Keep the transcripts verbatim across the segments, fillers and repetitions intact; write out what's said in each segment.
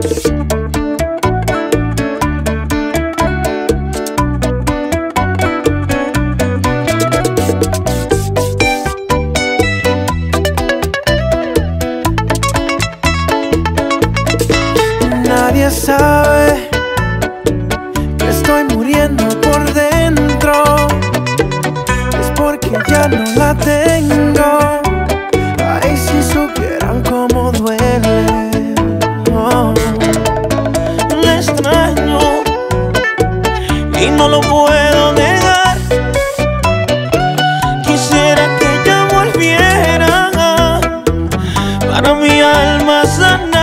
Nadie sabe que estoy muriendo por dentro. Es porque ya no la tengo. Ay, si supieran cómo duele. Oh. La extraño y no lo puedo negar. Quisiera que ella volviera para mi alma sanar.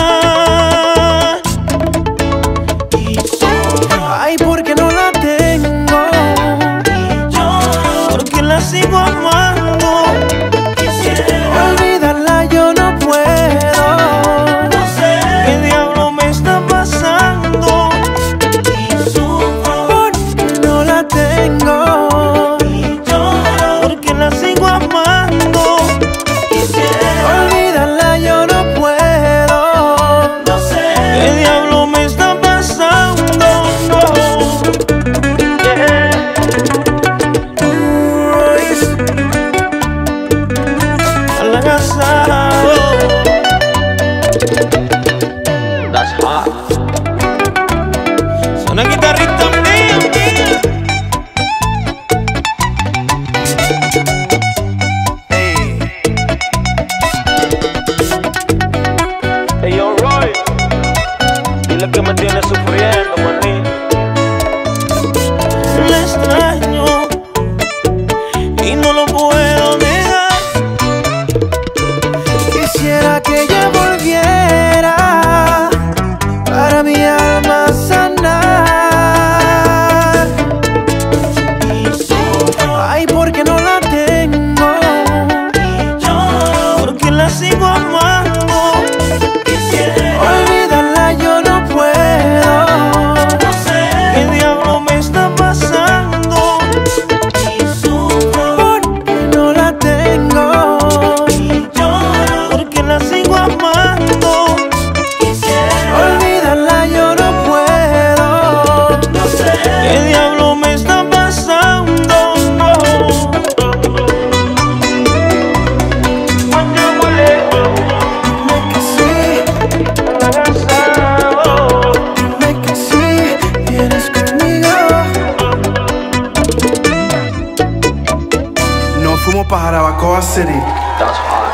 Ay, porque no la tengo. Y yo, porque la sigo amando. Quisiera olvidarla, yo no puedo. No sé qué diablo me está pasando. Y sufro porque no la tengo. y lloro porque la sigo amando. Quisiera Olvidarla, yo no puedo. no sé qué diablo me está pasando. That's hot. Suena guitarrita mía, mía. Hey. Hey, yo, Roy. Dile que me tienes sufriendo, manito. La extraño y no lo puedo negar. Quisiera que ella volviera para mi alma sanar. Y sufro Ay, porque no la tengo. y lloro porque la sigo amando. Quisiera Olvidarla, yo no puedo. no sé qué diablo me está pasando. Y sufro Porque no la tengo. y lloro porque la sigo amando. Quisiera Olvidarla, yo no puedo. no sé qué diablo me está pasando. Dime que sí, dime que sí, vienes conmigo. Nos fuimos para Jarabacoa City. That's hot.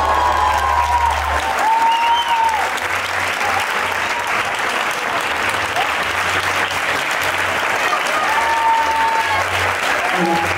Thank you.